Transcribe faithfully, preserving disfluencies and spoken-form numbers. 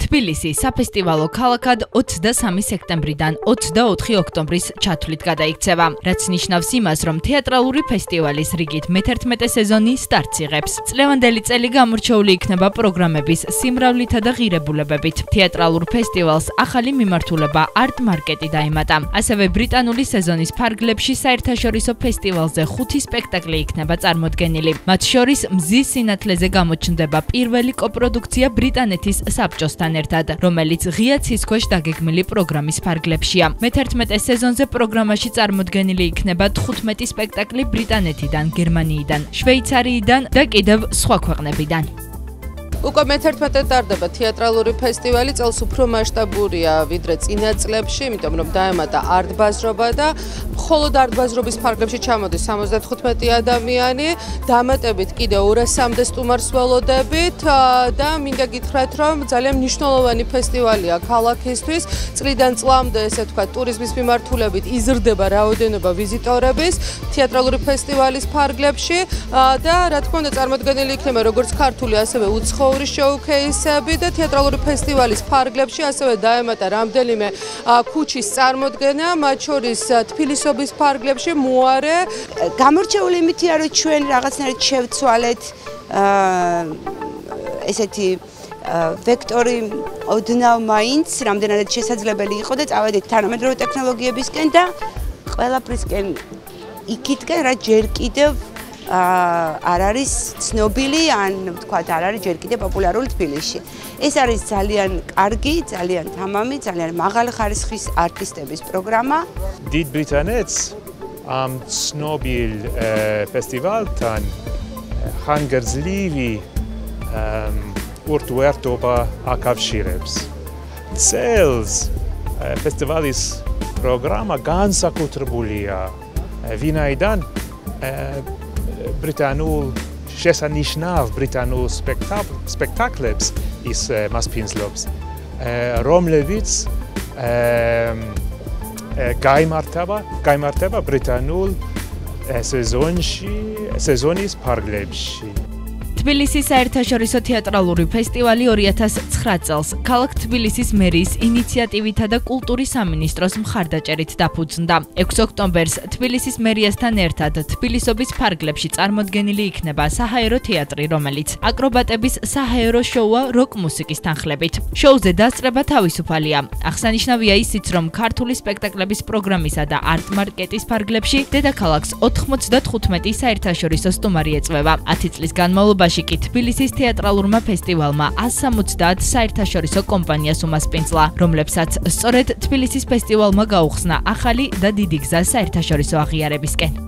თბილისი საფესტივალო ქალაქად ოცდამესამე სექტემბრიდან ოცდაოთხი ოქტომბრის ჩათვლით გადაიქცევა, რაც ნიშნავს იმას, რომ თეატრალური ფესტივალის რიგით მეთერთმეტე სეზონი სტარტს იღებს. წლევანდელი წელი გამორჩეული იქნება პროგრამების სიმრავლითა და ღირებულებებით. თეატრალურ ფესტივალს ახალი მიმართულება არტ მარკეტი დაემატა. ასევე ბრიტანული სეზონის ფარგლებში საერთაშორისო ფესტივალზე ხუთი სპექტაკლი იქნება წარმოდგენილი. მათ შორის მზის სინათლეზე გამოჩნდება პირველი კოპროდუქცია ბრიტანეთის საბჭოსთან ერთად, რომელიც ღია ცის ქვეშ დაგეგმილი პროგრამის ფარგლებშია. მეთერთმეტე სეზონზე პროგრამაში წარმოდგენილი იქნება თხუთმეტი სპექტაკლი ბრიტანეთიდან, გერმანიიდან, შვეიცარიიდან და კიდევ სხვა ქვეყნებიდან. უკვე მეთერთმეტე ტარდება თეატრალური ფესტივალი, წელს უფრო მასშტაბურია ვიდრე წინა წლებში, იმიტომ რომ დაემატა არტბაზრობა და მხოლოდ არტბაზრობის ფარგლებში ჩამოდის სამოცდათხუთმეტი ადამიანი, დამატებით კიდევ ორასამდე სტუმარს ველოდებით და მინდა გითხრათ, რომ ძალიან მნიშვნელოვანი ფესტივალია ქალაქისთვის. წლიდან წლამდე, ესე ვთქვათ, ტურიზმის მიმართულებით იზრდება რაოდენობა ვიზიტორების თეატრალური ფესტივალის ფარგლებში და რა თქმა უნდა წარმოდგენილი იქნება როგორც ქართული, ასევე უცხოური შოუკეისები და თეატრალური ფესტივალის ფარგლებში ასევე დაემატა რამდენიმე ქუჩის წარმოდგენა, მათ შორის თბილისობის ფარგლებში მოარე. გამორჩეული იმითია, რომ ჩვენ რაღაცნაირად შევცვალეთ ესეთი ვექტორი ოდნავ მაინც რამდენადაც შესაძლებელი იყო და წავედით თანამედროვე ტექნოლოგიებისკენ და ყველაფრისკენ იქითკენ, რაც ჯერ კიდევ არ არის ცნობილი, ან ვთქვათ, არ არის ჯერ კიდევ პოპულარული თბილისში. ეს არის ძალიან კარგი, ძალიან თამამი, ძალიან მაღალი ხარისხის არტისტების პროგრამა. დიდ ბრიტანეთს ამ ცნობილ ფესტივალთან ხანგრძლივი ურთიერთობა აკავშირებს. წელს ფესტივალის პროგრამა განსაკუთრებულია, ვინაიდან ბრიტანულ შესანიშნავ ბრიტანულ სპექტაკლებს ის მასპინძლობს, რომლებიც გაიმართება გაიმართება ბრიტანულ სეზონში, სეზონის ფარგლებში. თბილისის საერთაშორისო თეატრალური ფესტივალი ორი ათას ცხრა წელს ქალაქ თბილისის მერიის ინიციატივითა და კულტურის სამინისტროს მხარდაჭერით დაფუძნდა. ექვსი ოქტომბერს თბილისის მერიასთან ერთად თბილისობის ფარგლებში წარმოდგენილი იქნება საჰაერო თეატრი, რომელიც აკრობატების საჰაერო შოუა როკ მუსიკის თანხლებით. შოუზე დასწრება თავისუფალია. აღსანიშნავია ისიც, რომ ქართული სპექტაკლების პროგრამისა და არტ მარკეტის ფარგლებში დედაქალაქს ოთხმოცდათხუთმეტი საერთაშორისო სტუმარი ეწვევა. ათი წლის განმავლობაში კი თბილისის თეატრალურმა ფესტივალმა ასს სამოცდაათ საერთაშორისო კომპანიას უმასპინძლა, რომლებსაც სწორედ თბილისის ფესტივალმა გაუხსნა ახალი და დიდი გზა საერთაშორისო აღიარებისკენ.